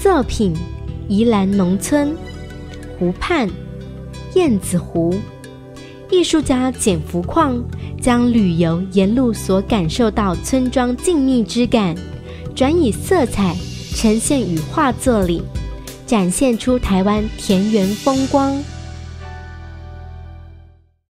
作品：宜兰农村湖畔燕子湖。艺术家简福矿将旅游沿路所感受到村庄静谧之感，转以色彩呈现于画作里，展现出台湾田园风光。